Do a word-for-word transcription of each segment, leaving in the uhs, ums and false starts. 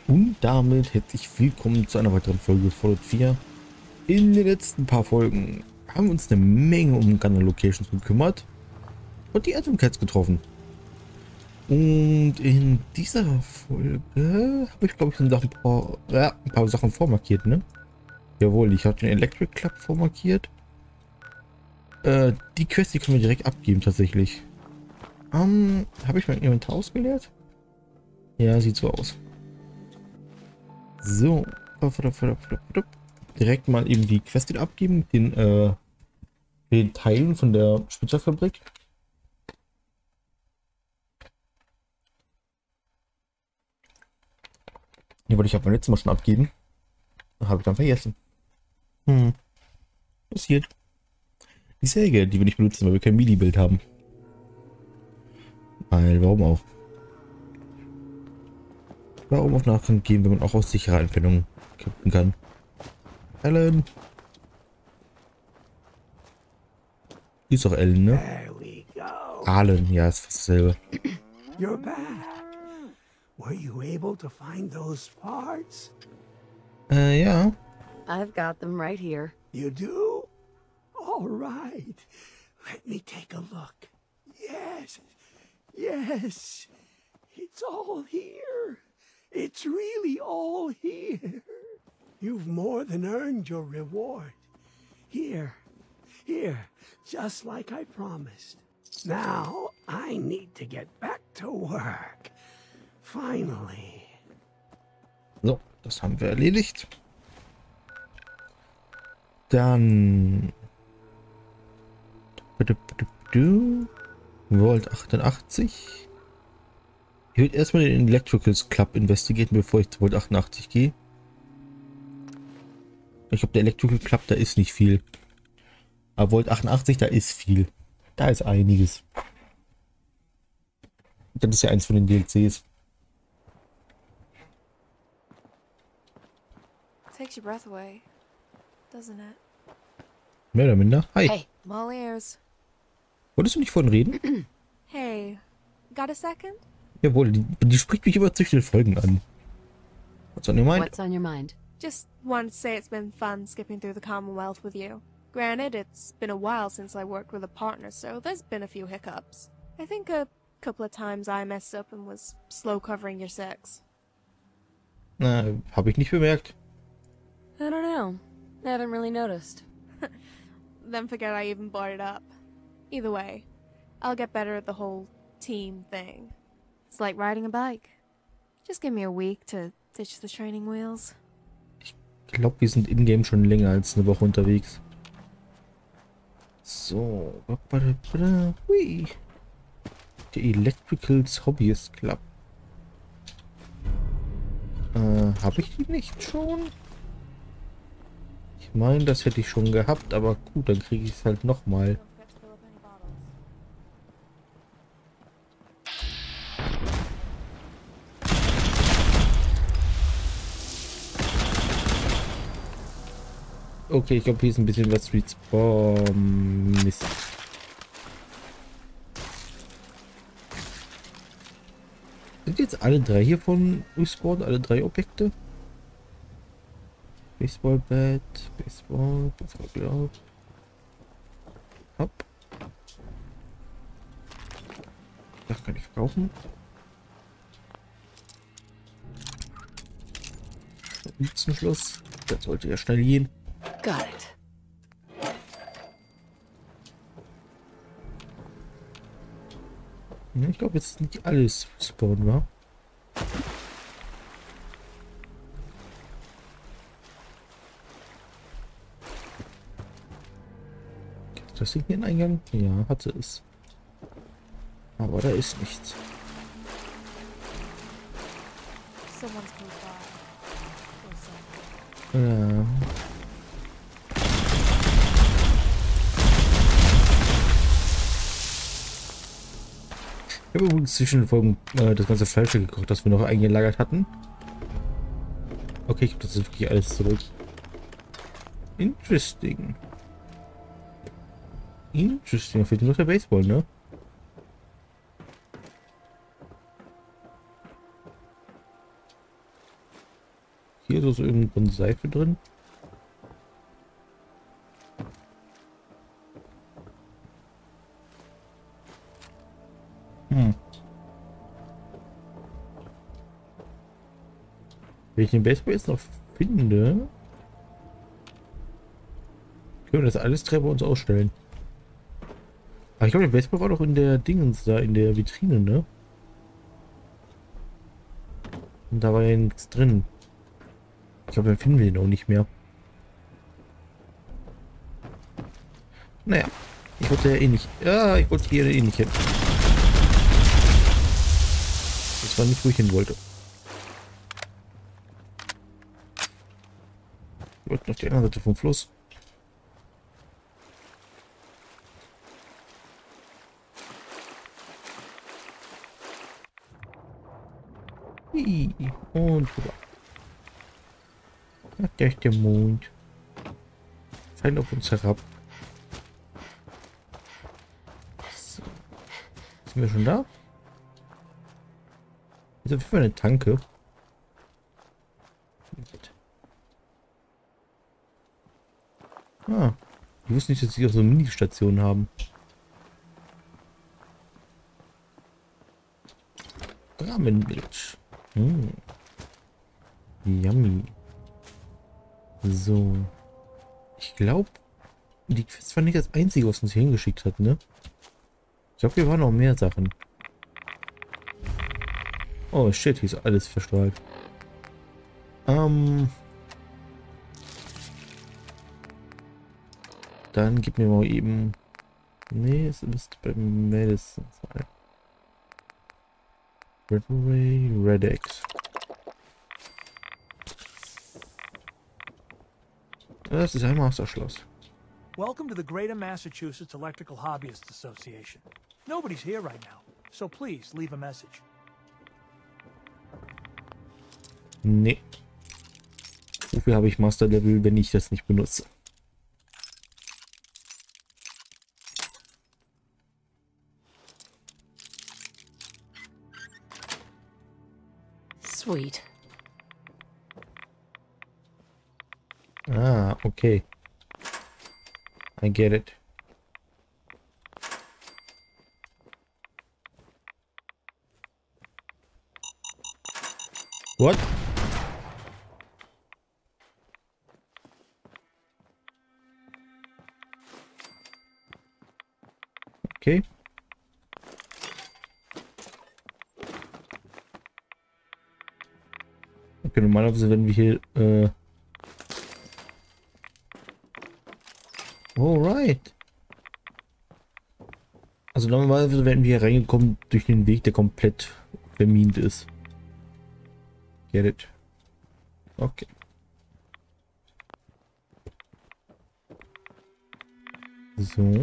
Und damit herzlich willkommen zu einer weiteren Folge Fallout vier. In den letzten paar Folgen haben wir uns eine Menge um Gunner Locations gekümmert und die Atomcats getroffen. Und in dieser Folge habe ich, glaube ich, ein paar, ja, ein paar Sachen vormarkiert, ne? Jawohl, ich habe den Electric Club vormarkiert. Äh, die Quest, die können wir direkt abgeben, tatsächlich. Ähm, habe ich mein Inventar ausgeleert? Ja, sieht so aus. So, direkt mal eben die Quest wieder abgeben, den, äh, den Teilen von der Spielzeugfabrik. Die wollte ich aber beim letzten Mal schon abgeben. Habe ich dann vergessen. Hm. Passiert. Die Säge, die wir nicht benutzen, weil wir kein MIDI-Bild haben. Weil, warum auch? Warum auf Nachrichten gehen, wenn man auch aus sicherer Entfernung kämpfen kann? Ellen. Ist doch Ellen, ne? Allen, ja, ist fast dasselbe. You're back. Were you able to find those parts? Äh, ja. I've got them right here. You do? All right. Let me take a look. Yes. Yes. It's all here. It's really all here. You've more than earned your reward. Here. Here. Just like I promised. Now, I need to get back to work. Finally. So, das haben wir erledigt. Dann Vault achtundachtzig. Ich würde erstmal den Electricals Club investigieren, bevor ich zu Vault achtundachtzig gehe. Ich glaube, der Electrical Club, da ist nicht viel. Aber Vault achtundachtzig, da ist viel. Da ist einiges. Das ist ja eins von den D L Cs. Takes your breath away, doesn't it? Mehr oder minder. Hi. Hey. I'm all ears. Wolltest du nicht vorhin reden? Hey, got a second? Jawohl, die, die spricht mich immer zwischen den Folgen an. What's on your mind? What's on your mind? Just wanted to say it's been fun skipping through the Commonwealth with you. Granted, it's been a while since I worked with a partner, so there's been a few hiccups. I think a couple of times I messed up and was slow covering your six. Na, habe ich nicht bemerkt. I don't know. I haven't really noticed. Then forget I even brought it up. Either way, I'll get better at the whole team thing. It's like riding a bike. Just give me a week to ditch the training wheels. Ich glaube, wir sind in-game schon länger als eine Woche unterwegs. So. Hui. Der Electricals Hobbyist Club. Äh, habe ich die nicht schon? Ich meine, das hätte ich schon gehabt, aber gut, dann kriege ich es halt nochmal. Okay, ich glaube, hier ist ein bisschen was Respawn. Mist. Sind jetzt alle drei hiervon Respawn? Alle drei Objekte? Baseball Bat, Baseball, Baseball Glove. Hopp. Das kann ich verkaufen. Zum Schluss. Das sollte ja schnell gehen. Got it. Ich glaube, jetzt ist nicht alles Spawn, war. Das Ding hier einen Eingang? Ja, hatte es. Aber da ist nichts. Someone's close by. Or something. Ja. Ich habe übrigens zwischen den Folgen äh, das ganze Fleisch gekocht, das wir noch eingelagert hatten. Okay, ich glaube, das ist wirklich alles zurück. Interesting. Interesting. Fehlt nur noch der Baseball, ne? Hier ist so irgendwo eine Seife drin. Hm. Wenn ich den Baseball jetzt noch finde, können wir das alles drei bei uns ausstellen. Aber ich glaube, der Baseball war doch in der Dingens da, in der Vitrine, ne? Und da war ja nichts drin. Ich glaube, dann finden wir ihn auch nicht mehr. Naja, ich wollte ja eh nicht. Ja, ich wollte hier eh nicht hin. Das war nicht, wo ich hin wollte. Ich wollte noch die andere Seite vom Fluss. Und rüber. Ach, der ist der Mond. Scheint auf uns herab. So. Sind wir schon da? Ist auf jeden Fall eine Tanke. Ah. Ich wusste nicht, dass sie auch so Mini-Stationen haben. Rahmenmilch. Hm. Yummy. So. Ich glaube, die Quest war nicht das einzige, was uns hier hingeschickt hat, ne? Ich glaube, hier waren noch mehr Sachen. Oh shit, hier ist alles verstrahlt. Ähm. Dann gib mir mal eben. Nee, es müsste beim Medicine sein. Red Ray, Red X. Das ist ein Masterschloss. Welcome to the Greater Massachusetts Electrical Hobbyists Association. Nobody's here right now, so please leave a message. Nee. Wofür habe ich Master Level, wenn ich das nicht benutze? Sweet. Ah, okay. I get it. What? Okay. Okay, normalerweise werden wir hier äh alright. Also normalerweise werden wir hier reingekommen durch den Weg, der komplett vermint ist. Get it? Okay. So.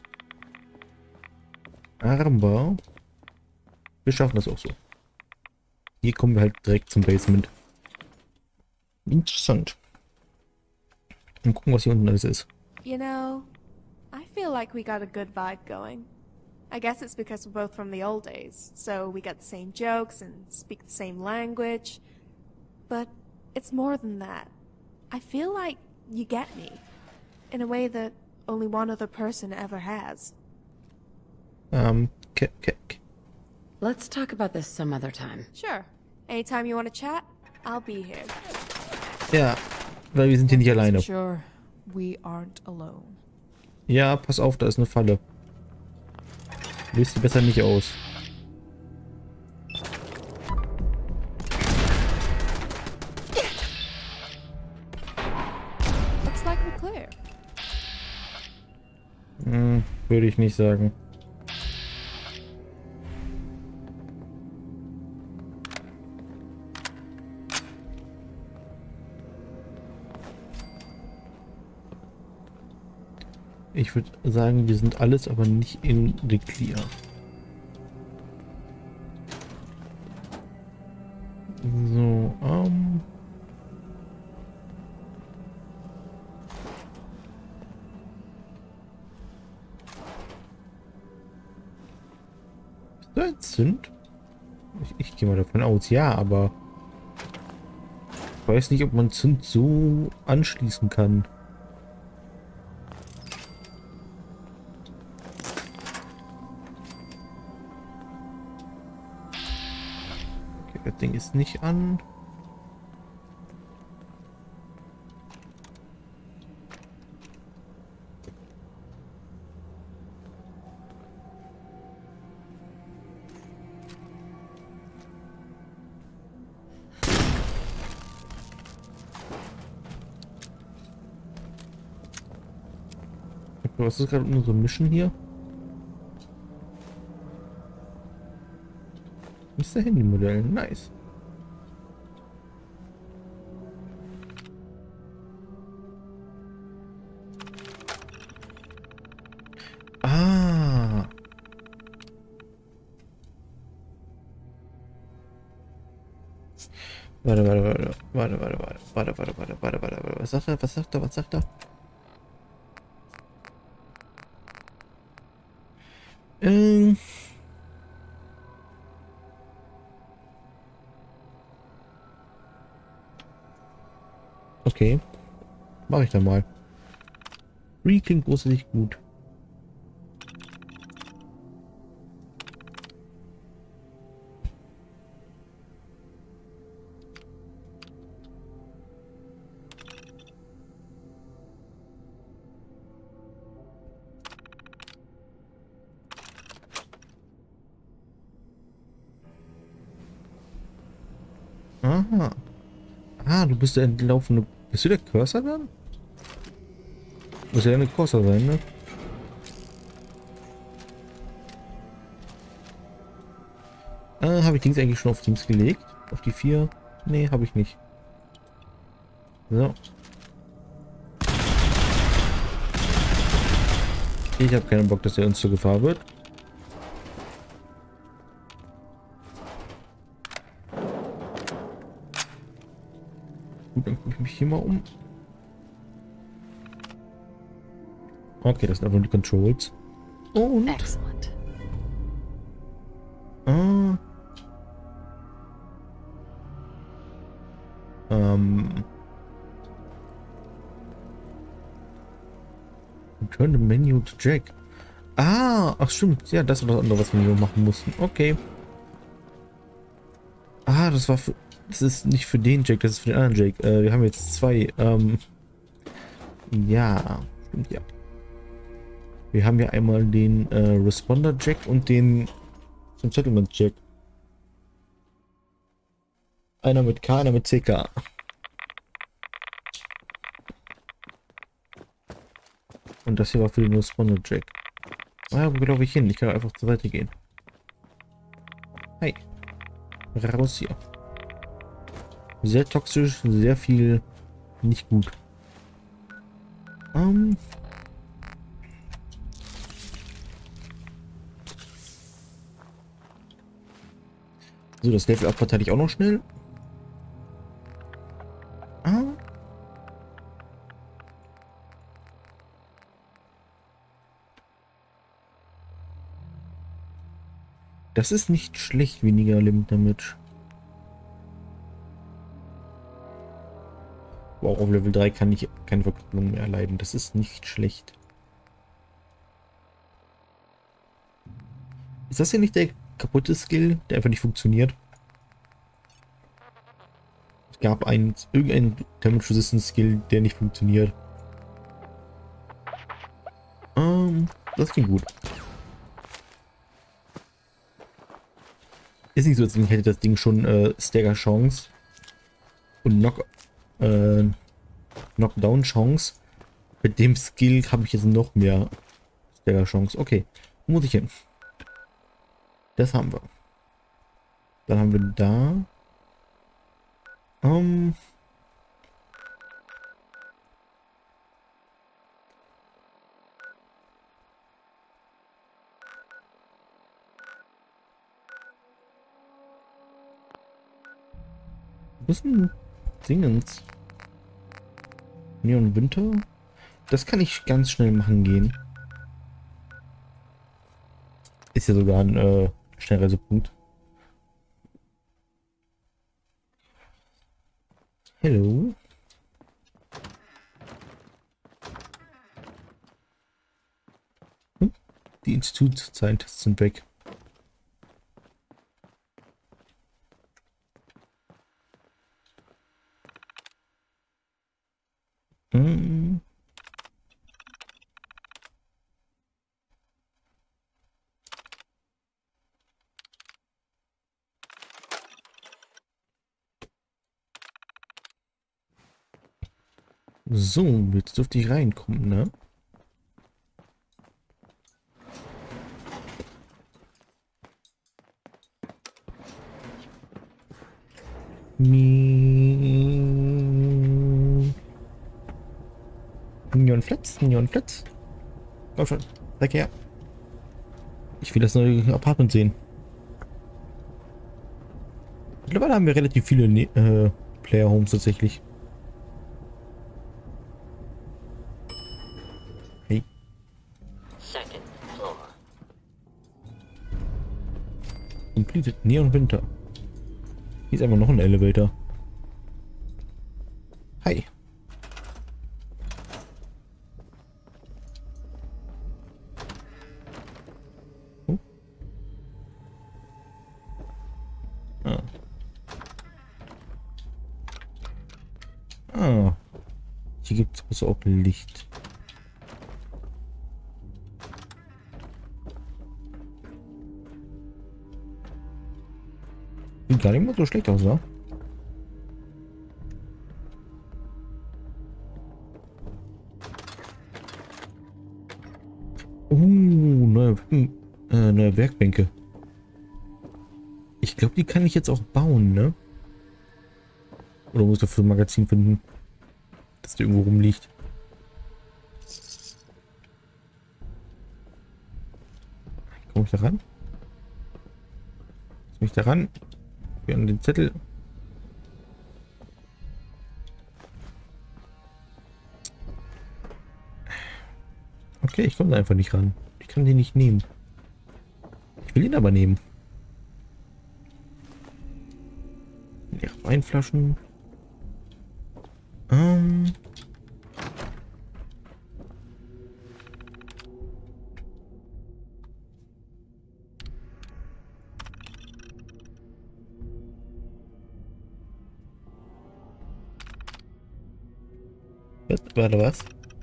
Aber wir schaffen das auch so. Hier kommen wir halt direkt zum Basement. Interessant. Und gucken, was hier unten alles ist. You know, I feel like we got a good vibe going. I guess it's because we're both from the old days, so we got the same jokes and speak the same language. But it's more than that. I feel like you get me, in a way that only one other person ever has. Um, kick, kick. Let's talk about this some other time. Sure. Anytime you want to chat, I'll be here. Ja, weil wir sind hier nicht alleine. Sure, we aren't alone. Ja, pass auf, da ist eine Falle. Löst die besser nicht aus. Looks like we're clear. Hm, würde ich nicht sagen. Ich würde sagen, wir sind alles, aber nicht in the clear. So, ähm... sind? Ich, ich gehe mal davon aus, ja, aber... Ich weiß nicht, ob man Zimt so anschließen kann. Okay, das Ding ist nicht an. Was ist gerade unsere Mission hier? Mister Handymodell, nice. Ah. Warte, warte, warte, warte, warte, warte, warte, warte, warte, warte, warte, warte, was sagt er, was sagt er, was sagt er? Ähm. Okay. Mache ich dann mal. Re klingt großartig gut. Aha. Ah, du bist der entlaufene. Bist du der Cursor dann? Muss ja eine Cursor sein, ne? Äh, habe ich Dings eigentlich schon auf Dings gelegt? Auf die vier? Nee, habe ich nicht. So. Ich habe keinen Bock, dass er uns zur Gefahr wird. Gut, dann gucke ich mich hier mal um. Okay, das sind einfach die Controls. Und... Excellent. Ah. Ähm... Return the menu to Jack. Ah, ach stimmt. Ja, das war das andere, was wir hier machen mussten. Okay. Ah, das war für... Das ist nicht für den Jack, das ist für den anderen Jack. Äh, wir haben jetzt zwei. Ähm... Ja, stimmt, ja. Wir haben ja einmal den äh, Responder Jack und den zum Settlement Jack. Einer mit K, einer mit C K. Und das hier war für den Responder Jack. Ah, wo glaube ich hin? Ich kann einfach zur Seite gehen. Hi. Raus hier. Sehr toxisch, sehr viel nicht gut. Ähm... So, das Level Up verteile ich auch noch schnell. Ah. Das ist nicht schlecht, weniger Limit Damage. Wow, auf Level drei kann ich keine Verknüpfung mehr erleiden. Das ist nicht schlecht. Ist das hier nicht der kaputte Skill, der einfach nicht funktioniert? Es gab einen, irgendeinen Damage Resistance Skill, der nicht funktioniert. Ähm, das klingt gut. Ist nicht so, als hätte das Ding schon äh, Stagger Chance und Knock, äh, Knockdown Chance. Mit dem Skill habe ich jetzt noch mehr Stagger Chance. Okay, wo muss ich hin? Das haben wir. Dann haben wir da. Ähm. Wo ist denn Dingens? Neon Winter? Das kann ich ganz schnell machen gehen. Ist ja sogar ein äh, Schnellreisepunkt. Hello. Hm? Die Institut-Scientists sind weg. Hm. So, jetzt dürfte ich reinkommen, ne? Neon Flats, Neon Flats. Komm schon, zeig her. Ich will das neue Apartment sehen. Mittlerweile haben wir relativ viele ne äh, Player Homes tatsächlich. Hey. Second floor. Completed Neon Winter. Hier ist einfach noch ein Elevator. Hi. Oh. Ah. Ah. Hier gibt es also auch Licht. Sieht gar nicht mal so schlecht aus, oder? Uh, neue, hm, äh, neue Werkbänke. Ich glaube, die kann ich jetzt auch bauen, ne? Oder muss dafür ein Magazin finden, das da irgendwo rumliegt. Komme ich da ran? Komme ich da ran? Wir haben den Zettel. Okay, ich komme da einfach nicht ran. Ich kann den nicht nehmen. Ich will ihn aber nehmen. Leere Weinflaschen. Ähm. Was? Warte, was?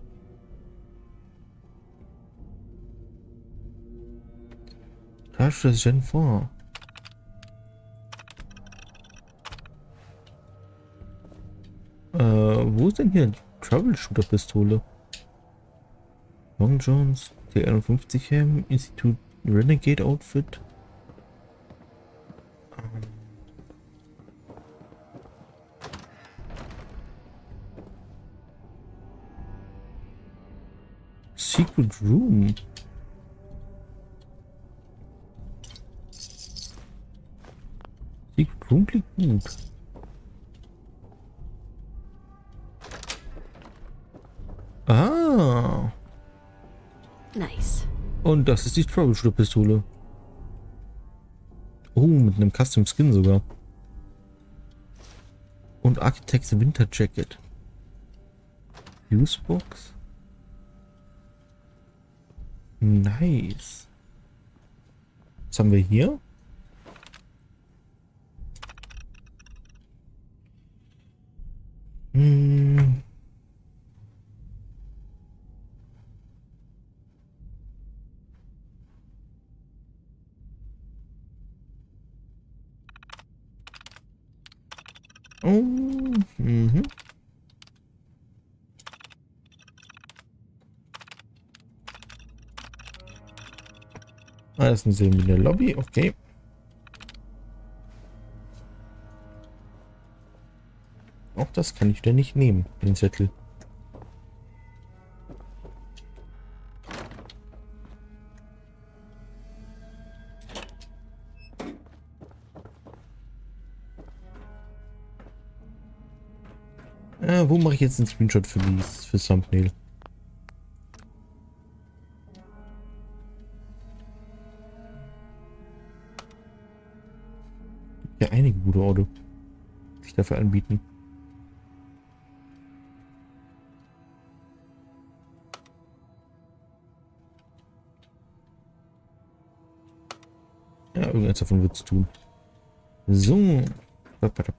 Crash das Gen vier. Äh, wo ist denn hier die Troubleshooter-Pistole? Long Jones, T einundfünfzig Helm, Institut Renegade Outfit. Ähm. Secret Room. Secret Room klingt gut. Ah. Nice. Und das ist die Troubleshooter-Pistole. Oh, mit einem Custom Skin sogar. Und Architect's Winter Jacket. Usebox. Nice. Was haben wir hier? Hm. Oh. Mhm. Ah, das ist eine Lobby, okay. Auch das kann ich denn nicht nehmen, den Zettel. Ah, wo mache ich jetzt einen Screenshot für dieses für Thumbnail? Ja, einige gute Orte sich dafür anbieten. Irgendeins davon wird es tun. So. Jetzt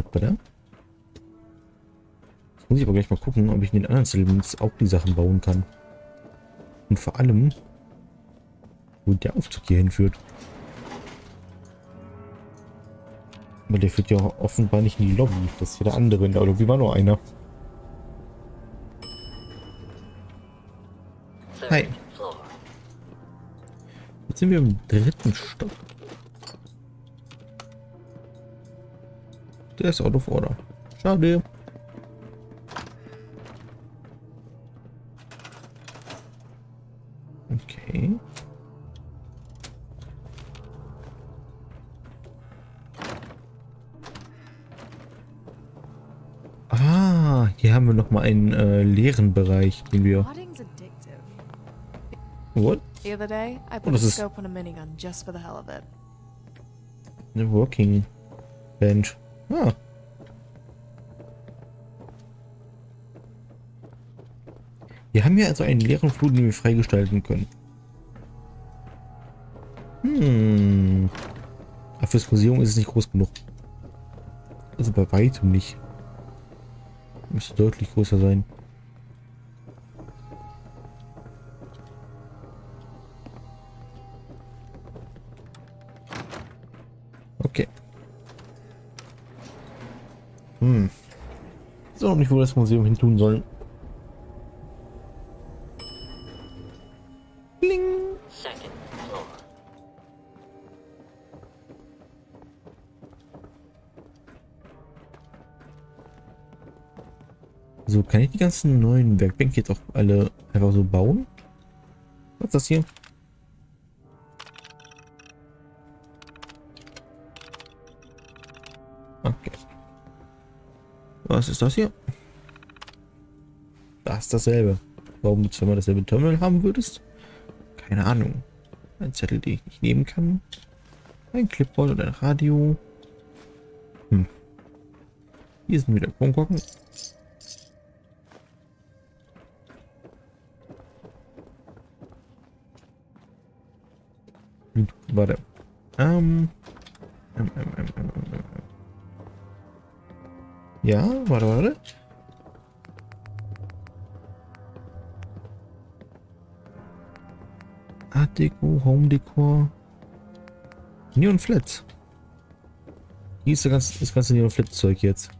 muss ich aber gleich mal gucken, ob ich in den anderen Settlements auch die Sachen bauen kann. Und vor allem, wo der Aufzug hier hinführt. Aber der führt ja auch offenbar nicht in die Lobby. Das ist ja der andere. In der Lobby war nur einer. Hi. Jetzt sind wir im dritten Stock. Der ist out of order. Schade. Okay. Ah, hier haben wir noch mal einen äh, leeren Bereich, den wir... Modding's addictive. What? The other day, I Oh, put a das ist scope on a minigun just for the hell of it. eine Working Bench. Ah. Wir haben hier also einen leeren Flur, den wir freigestalten können. Hm. Aber fürs Museum ist es nicht groß genug. Also bei weitem nicht. Müsste deutlich größer sein. Okay. Hm. Ich weiß auch nicht, wo das Museum hin tun soll. Bling. Second floor. So, kann ich die ganzen neuen Werkbänke jetzt auch alle einfach so bauen? Was ist das hier? Okay. Was ist das hier? Das ist dasselbe. Warum du zweimal dasselbe Terminal haben würdest? Keine Ahnung. Ein Zettel, den ich nicht nehmen kann. Ein Clipboard oder ein Radio. Hm. Hier sind wieder Kronkorken. Gut, warte. Ähm. Ähm, ähm, ähm, ähm, ähm. Ja, warte, warte. Art Deco, Home Decor. Neon Flats. Hier ist das ganze, das ganze Neon Flats Zeug jetzt.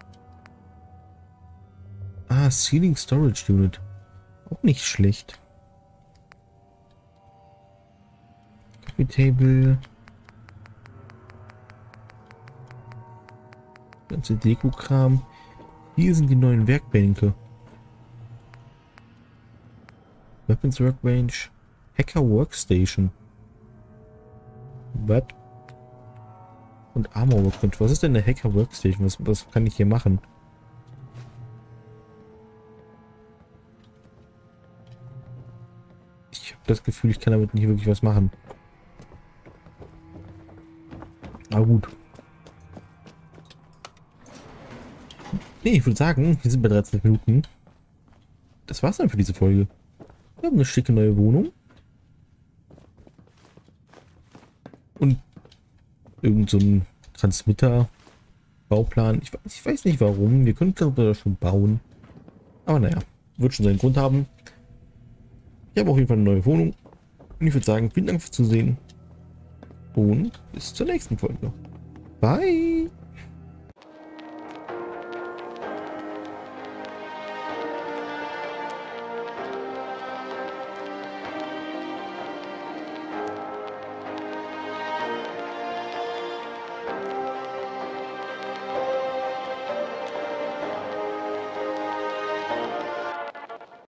Ah, Ceiling Storage Unit. Auch nicht schlecht. Coffee Table. Ganze Deko-Kram. Hier sind die neuen Werkbänke. Weapons Workbench. Hacker Workstation. Was? Und Armor Workbench. Was ist denn eine Hacker Workstation? Was, was kann ich hier machen? Ich habe das Gefühl, ich kann damit nicht wirklich was machen. Aber gut. Nee, ich würde sagen, wir sind bei dreizehn Minuten. Das war's dann für diese Folge. Wir haben eine schicke neue Wohnung. Und irgend so ein Transmitter-Bauplan. Ich weiß, ich weiß nicht warum. Wir könnten das schon bauen. Aber naja, wird schon seinen Grund haben. Ich habe auf jeden Fall eine neue Wohnung. Und ich würde sagen, vielen Dank fürs Zusehen. Und bis zur nächsten Folge. Bye!